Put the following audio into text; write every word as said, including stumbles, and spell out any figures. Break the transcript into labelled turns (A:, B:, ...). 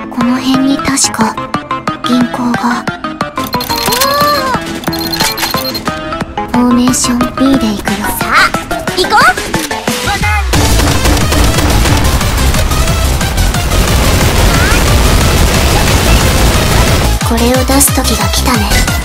A: この辺に確か銀行が。フォーメーション B で行くよ。さあ行こう。これを出す時が来たね。